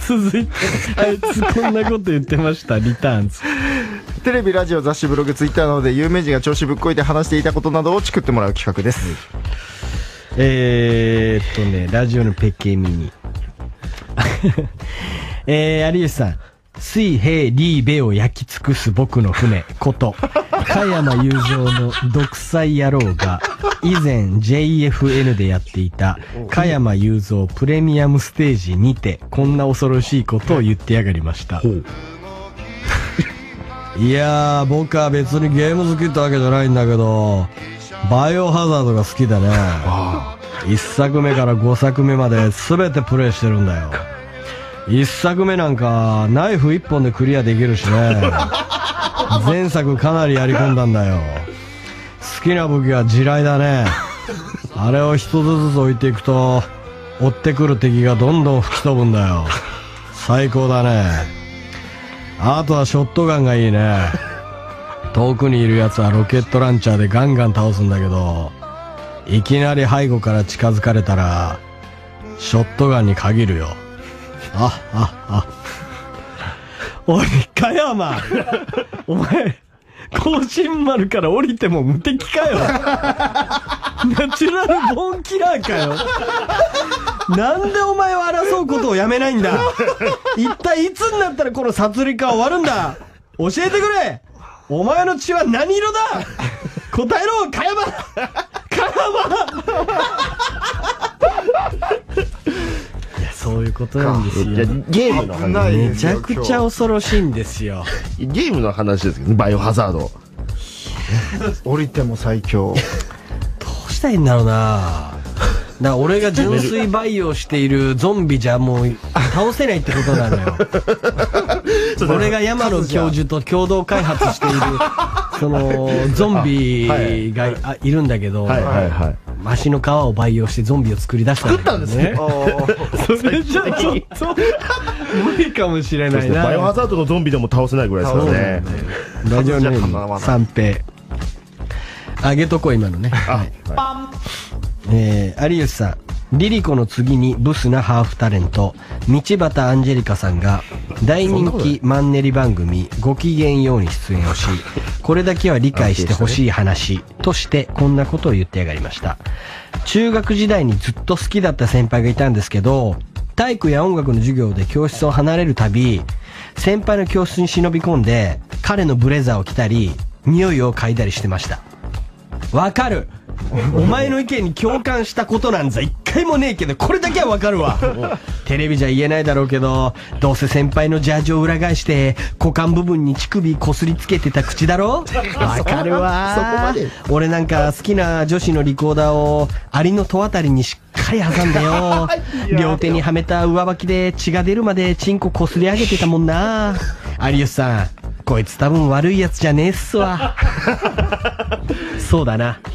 続いて、あいつこんなこと言ってました、リターンズ。 テレビ、ラジオ、雑誌、ブログ、ツイッターなどで有名人が調子ぶっこいて話していたことなどをチクってもらう企画です。 ラジオのペケミニ。有吉さん。水平リーベを焼き尽くす僕の船こと加山雄三の独裁野郎が以前 JFN でやっていた加山雄三プレミアムステージにてこんな恐ろしいことを言ってやがりました。いやー、僕は別にゲーム好きってわけじゃないんだけどバイオハザードが好きだね。1作目から5作目まで全てプレイしてるんだよ。一作目なんかナイフ一本でクリアできるしね。前作かなりやり込んだんだよ。好きな武器は地雷だね。あれを一つずつ置いていくと追ってくる敵がどんどん吹き飛ぶんだよ。最高だね。あとはショットガンがいいね。遠くにいるやつはロケットランチャーでガンガン倒すんだけどいきなり背後から近づかれたらショットガンに限るよ。おい、加山お前、甲信丸から降りても無敵かよ。ナチュラルボーンキラーかよ。なんでお前は争うことをやめないんだ。一体いつになったらこの殺戮は終わるんだ。教えてくれ。お前の血は何色だ。答えろ、加山。そういうことなんですよ。 ゲームの話。 めちゃくちゃ恐ろしいんですよ。 ゲームの話ですけど、バイオハザード。 降りても最強。 どうしたらいいんだろうな。だから俺が純粋培養しているゾンビじゃもう倒せないってことなのよ。俺が山野教授と共同開発しているそのゾンビがいるんだけど、マシの皮を培養してゾンビを作り出したんだけどね。それじゃちょっと無理かもしれないな。 バイオハザードのゾンビでも倒せないぐらいですからね。 ラジオネーム三平。あげとこ今のね。有吉さん、リリコの次にブスなハーフタレント道端アンジェリカさんが大人気マンネリ番組ごきげんように出演をし、これだけは理解してほしい話としてこんなことを言ってやがりました。中学時代にずっと好きだった先輩がいたんですけど、体育や音楽の授業で教室を離れるたび先輩の教室に忍び込んで彼のブレザーを着たり匂いを嗅いだりしてました。わかる。お前の意見に共感したことなんざ一回もねえけど、これだけはわかるわ。テレビじゃ言えないだろうけど、どうせ先輩のジャージを裏返して股間部分に乳首こすりつけてた口だろ。わかるわ。俺なんか好きな女子のリコーダーをアリの戸あたりにしっかり挟んでよ。両手にはめた上履きで血が出るまでチンコこすり上げてたもんな。有吉さん、こいつ多分悪いやつじゃねえっすわ。そうだな。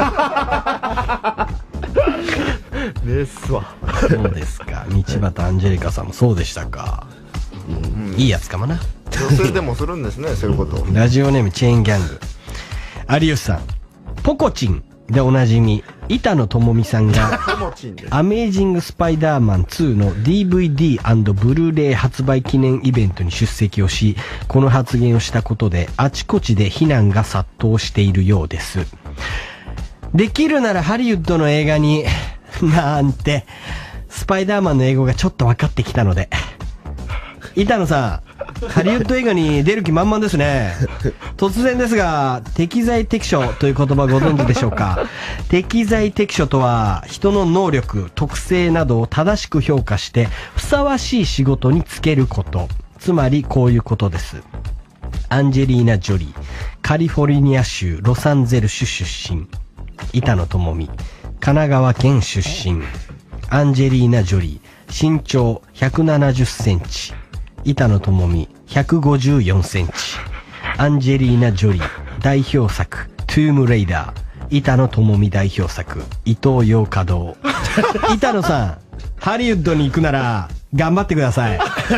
ですわ。 そうですか。道端アンジェリカさんもそうでしたか。いいやつかもな。 女性でもするんですね、そういうこと。 ラジオネームチェーンギャング。有吉さん、ポコチンでおなじみ板野友美さんがアメージングスパイダーマン2の DVD& ブルーレイ発売記念イベントに出席をし、この発言をしたことであちこちで非難が殺到しているようです。できるならハリウッドの映画になんて、スパイダーマンの英語がちょっと分かってきたので。板野さん、ハリウッド映画に出る気満々ですね。突然ですが、適材適所という言葉ご存知でしょうか。適材適所とは、人の能力、特性などを正しく評価してふさわしい仕事に就けること。つまりこういうことです。アンジェリーナ・ジョリー、カリフォルニア州ロサンゼルス出身。板野友美、神奈川県出身。アンジェリーナ・ジョリー、身長170センチ。板野友美、154センチ。アンジェリーナ・ジョリー、代表作、トゥームレイダー。板野友美代表作、イトーヨーカドー。板野さん、ハリウッドに行くなら、頑張ってください。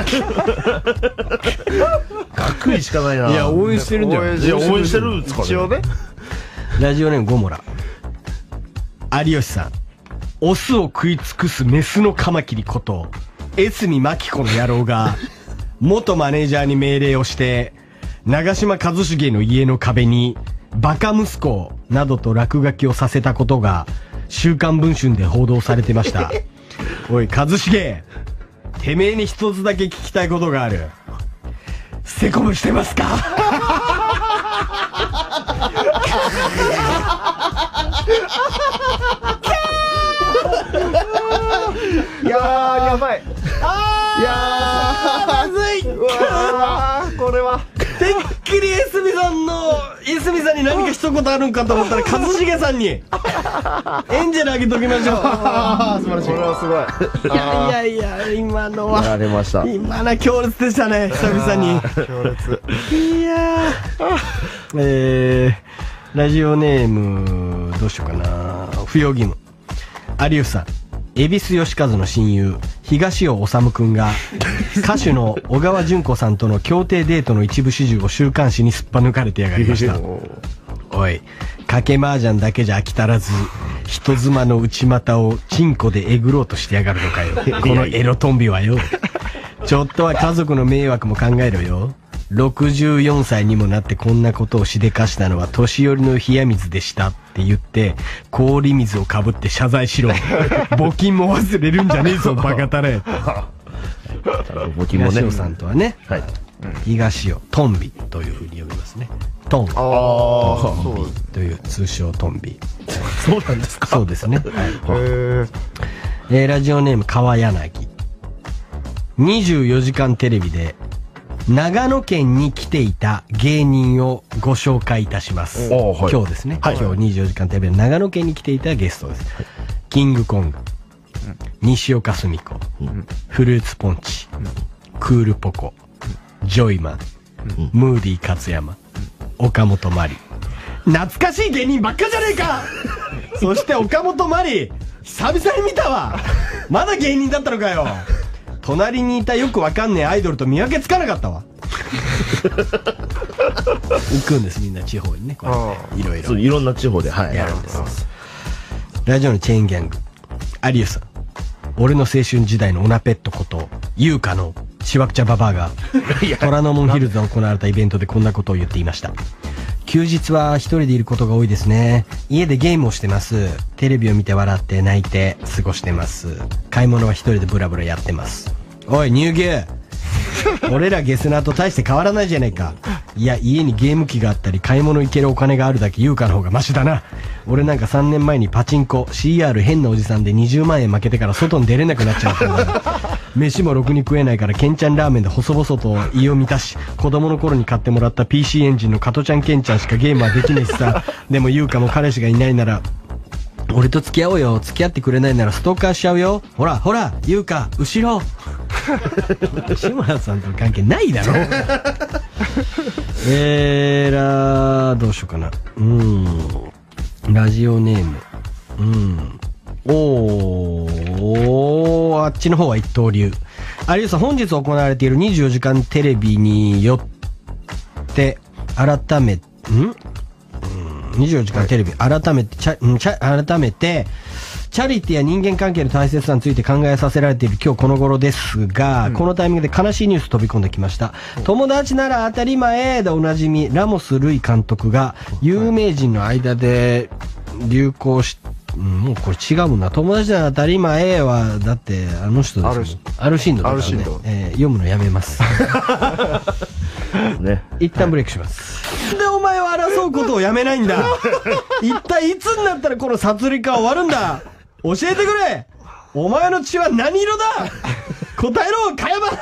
学位しかないな。 いや、応援してるんじゃない。 いや、応援してるんですかね。 一応ね。 ラジオネームゴモラ。有吉さん、オスを食い尽くすメスのカマキリこと江角真紀子の野郎が、元マネージャーに命令をして、長嶋一茂の家の壁に、バカ息子などと落書きをさせたことが、週刊文春で報道されてました。おい、一茂、てめえに一つだけ聞きたいことがある。セコムしてますか？ いやー、やばい。いやー、 まずい。 うわー、これは。 てっきり江角さんに何か一言あるんかと思ったら、一茂さんに、エンジェルあげときましょう。 素晴らしい。これはすごい。 いや、今のは。 やられました。 今の強烈でしたね、久々に。 強烈。 いやー。ラジオネーム、どうしようかな。不要義務。有吉さん。恵比寿義和の親友、東尾修くんが、歌手の小川純子さんとの協定デートの一部始終を週刊誌にすっぱ抜かれてやがりました。おい、賭け麻雀だけじゃ飽き足らず、人妻の内股をチンコでえぐろうとしてやがるのかよ。このエロトンビはよ。ちょっとは家族の迷惑も考えろよ。64歳にもなってこんなことをしでかしたのは年寄りの冷や水でしたって言って氷水をかぶって謝罪しろ。募金も忘れるんじゃねえぞバカタレ。 募金もね。 東尾さんとはね、 はい。 東尾トンビというふうに呼びますね。トンという通称トンビ。 そうなんですか。 そうですね。はい。ラジオネーム川柳。24時間テレビで長野県に来ていた芸人をご紹介いたします。はい、今日ですね。はい、今日24時間テレビで長野県に来ていたゲストです。はい、キングコング、西岡澄子、フルーツポンチ、クールポコ、ジョイマン、ムーディー勝山、岡本真理。懐かしい芸人ばっかじゃねえか。そして岡本真理、久々に見たわ。まだ芸人だったのかよ。隣にいたよくわかんねえアイドルと見分けつかなかったわ。行くんです、みんな地方にね。これね、いろいろんな地方で、はい、 やるんです。ラジオのチェーンギャング、有吉さん。俺の青春時代のオナペットこと優香のしわくちゃババアが虎ノ門ヒルズで行われたイベントでこんなことを言っていました。休日は一人でいることが多いですね。家でゲームをしてます。テレビを見て笑って泣いて過ごしてます。買い物は一人でブラブラやってます。おい乳牛、俺らゲスナーと大して変わらないじゃないか。いや、家にゲーム機があったり買い物行けるお金があるだけ優香の方がマシだな。俺なんか3年前にパチンコ CR 変なおじさんで20万円負けてから外に出れなくなっちゃったんだ。飯もろくに食えないからケンちゃんラーメンで細々と胃を満たし、子供の頃に買ってもらった PC エンジンの加トちゃんケンちゃんしかゲームはできねえしさ。でも優香も彼氏がいないなら俺と付き合おうよ。付き合ってくれないならストーカーしちゃうよ。ほらほら優香後ろ。志村さんとの関係ないだろ。どうしようかな。ラジオネーム。あっちの方は一刀流。有吉さん、本日行われている24時間テレビによって改め24時間テレビ改めてチャリティーや人間関係の大切さについて考えさせられている今日この頃ですが、このタイミングで悲しいニュース飛び込んできました。友達なら当たり前でおなじみラモス・ルイ監督が有名人の間で流行し、もうこれ違うもんな。友達なら当たり前はだってあの人ですもん。アルシンドだからね。読むのやめます。 ね、 一旦ブレイクします。でお前は争うことをやめないんだ。一体いつになったらこの殺戮が終わるんだ。教えてくれ。お前の血は何色だ。答えろ加山。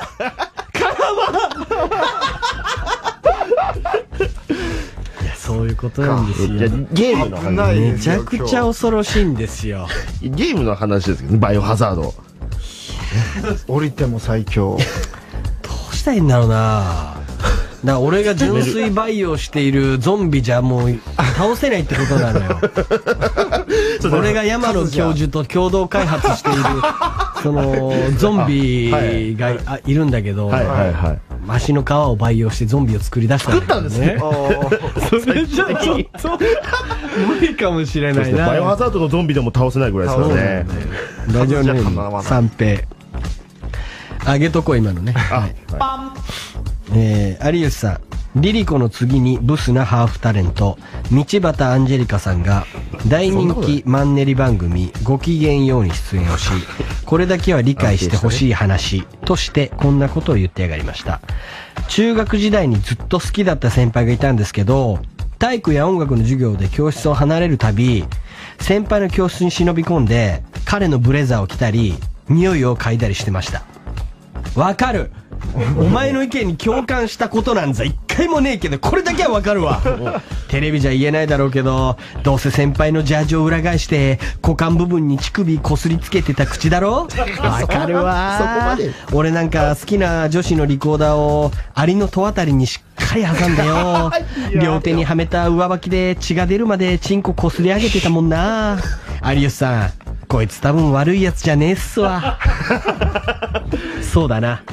いやそういうことなんですよ。 ゲームの話、 めちゃくちゃ恐ろしいんですよ。 ゲームの話ですけど、バイオハザード。 降りても最強。 どうしたらいいんだろうな。だから俺が純粋培養しているゾンビじゃもう倒せないってことなのよ。俺が山野教授と共同開発しているそのゾンビがいるんだけど、マシの皮を培養してゾンビを作り出したんだけどね。それじゃちょっと無理かもしれないな。 バイオハザードのゾンビでも倒せないぐらいですからね。 ラジオネーム三平。 あげとこう、今のね。はい。有吉さん。リリコの次にブスなハーフタレント、道端アンジェリカさんが、大人気マンネリ番組、ごきげんように出演をし、これだけは理解してほしい話、としてこんなことを言ってやがりました。中学時代にずっと好きだった先輩がいたんですけど、体育や音楽の授業で教室を離れるたび、先輩の教室に忍び込んで、彼のブレザーを着たり、匂いを嗅いだりしてました。わかる。お前の意見に共感したことなんざ一回もねえけど、これだけはわかるわ。テレビじゃ言えないだろうけど、どうせ先輩のジャージを裏返して股間部分に乳首こすりつけてた口だろ。わかるわ。そこまで。俺なんか好きな女子のリコーダーをアリの戸あたりにしっかり挟んでよ。両手にはめた上履きで血が出るまでチンコこすり上げてたもんな。有吉さん、こいつ多分悪いやつじゃねえっすわ。そうだな。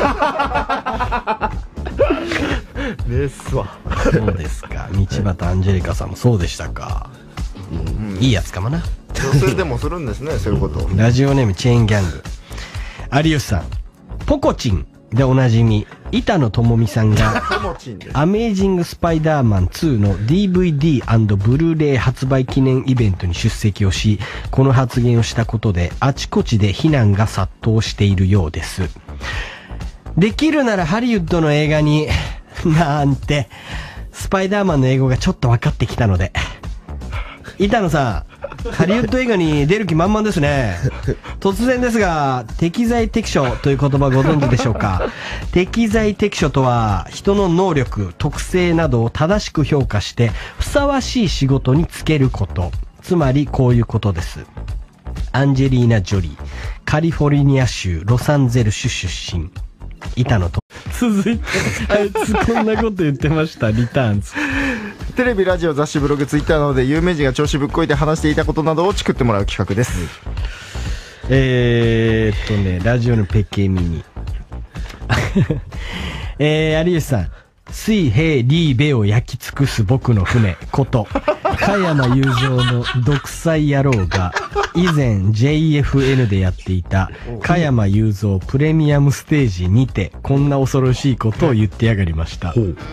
ですわ。 そうですか。道端アンジェリカさんもそうでしたか。いいやつかもな。 女性でもするんですね、そういうこと。 ラジオネームチェーンギャング。有吉さん。ポコチンでおなじみ、板野友美さんが、アメージングスパイダーマン2の DVD& ブルーレイ発売記念イベントに出席をし、この発言をしたことで、あちこちで非難が殺到しているようです。できるならハリウッドの映画に、なんて、スパイダーマンの英語がちょっと分かってきたので。板野さん、ハリウッド映画に出る気満々ですね。突然ですが、適材適所という言葉ご存知でしょうか。適材適所とは、人の能力、特性などを正しく評価して、ふさわしい仕事に就けること。つまり、こういうことです。アンジェリーナ・ジョリー、カリフォルニア州ロサンゼル市出身。板野と。続いて、あいつこんなこと言ってました、リターンズ。 テレビ、ラジオ、雑誌、ブログ、ツイッターなどで有名人が調子ぶっこいて話していたことなどをチクってもらう企画です。 ラジオのペケミニ。有吉さん。水平リーベを焼き尽くす僕の船こと、加山雄三の独裁野郎が、以前 JFN でやっていた加山雄三プレミアムステージにて、こんな恐ろしいことを言ってやがりました。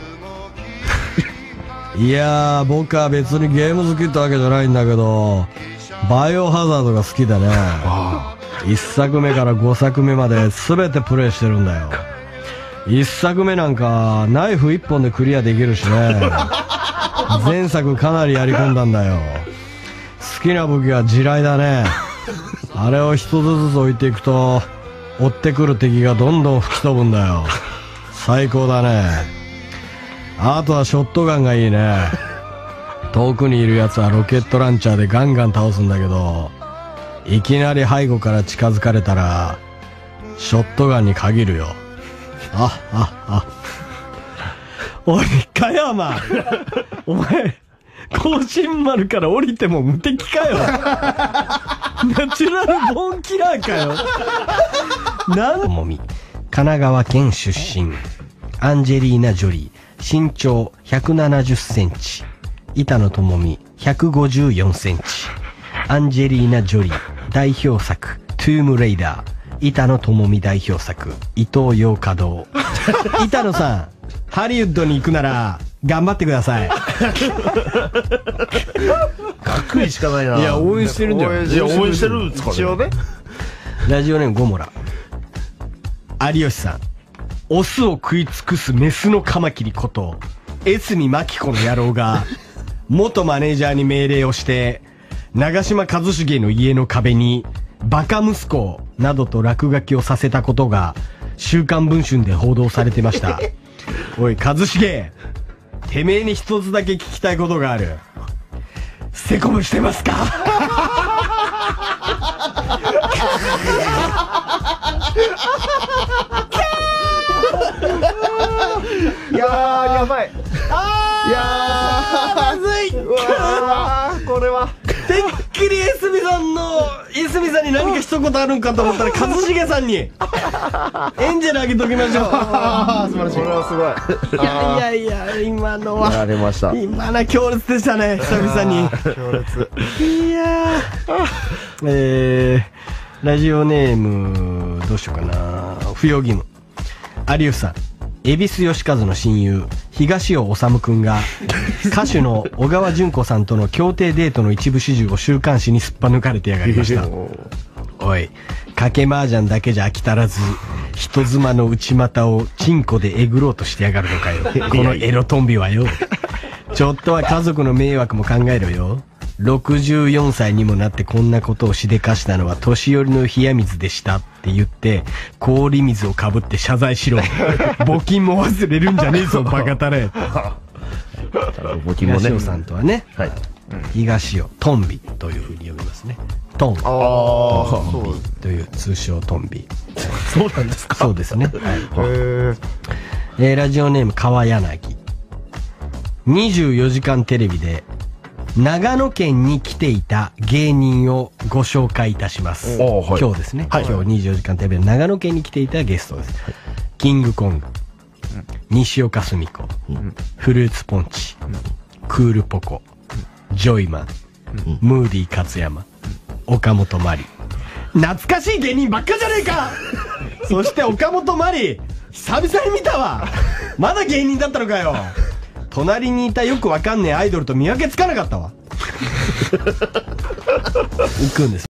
いやー、僕は別にゲーム好きってわけじゃないんだけど、バイオハザードが好きだね。1作目から5作目まで全てプレイしてるんだよ。1作目なんかナイフ1本でクリアできるしね。前作かなりやり込んだんだよ。好きな武器は地雷だね。あれを一つずつ置いていくと追ってくる敵がどんどん吹き飛ぶんだよ。最高だね。あとはショットガンがいいね。遠くにいるやつはロケットランチャーでガンガン倒すんだけど、いきなり背後から近づかれたらショットガンに限るよ。おい、加山お前、甲信丸から降りても無敵かよ。ナチュラルボーンキラーかよ。もみ、神奈川県出身、アンジェリーナ・ジョリー、身長170センチ、板野友美154センチ、アンジェリーナ・ジョリー、代表作、トゥームレイダー、板野友美代表作、伊東洋華堂。板野さん、ハリウッドに行くなら、頑張ってください。 かっこいいしかないな。 いや、応援してるんじゃん。 いや、応援してるんですかね。 一応ね。 ラジオネームゴモラ。有吉さん、オスを食い尽くすメスのカマキリこと、江角真紀子の野郎が、元マネージャーに命令をして、長嶋一茂の家の壁に、バカ息子などと落書きをさせたことが週刊文春で報道されてました。おい、一茂、てめえに一つだけ聞きたいことがある。セコムしてますか？ いやー、やばい。いやー、 まずい。 うわー、これはてっきり江角さんに何か一言あるんかと思ったら、一茂さんにエンジェルあげときましょう。 あー、素晴らしい。これはすごい。 いや、今のはやられました。 今のは強烈でしたね、久々に。 強烈。 いやー、ラジオネームどうしようかな。 不要義務。有吉さん、恵比寿義和の親友、東尾修くんが、歌手の小川淳子さんとの協定デートの一部始終を週刊誌にすっぱ抜かれてやがりました。おい、賭け麻雀だけじゃ飽き足らず、人妻の内股をチンコでえぐろうとしてやがるのかよ。このエロトンビはよ。ちょっとは家族の迷惑も考えろよ。64歳にもなってこんなことをしでかしたのは年寄りの冷や水でしたって言って氷水をかぶって謝罪しろ。募金も忘れるんじゃねえぞバカタレ。 募金もね。 東尾さんとはね、 はい。 東尾トンビというふうに呼びますね。トンビという通称トンビ。 そうなんですか。 そうですね。はい。ラジオネーム川柳。24時間テレビで長野県に来ていた芸人をご紹介いたします。 はい、 今日ですね、 はい、 今日24時間テレビで長野県に来ていたゲストです。はい、キングコング、西岡澄子、フルーツポンチ、クールポコ、ジョイマン、ムーディ勝山、岡本真理。懐かしい芸人ばっかじゃねえか。そして岡本真理、久々に見たわ。まだ芸人だったのかよ。隣にいたよくわかんねえアイドルと見分けつかなかったわ。行くんです。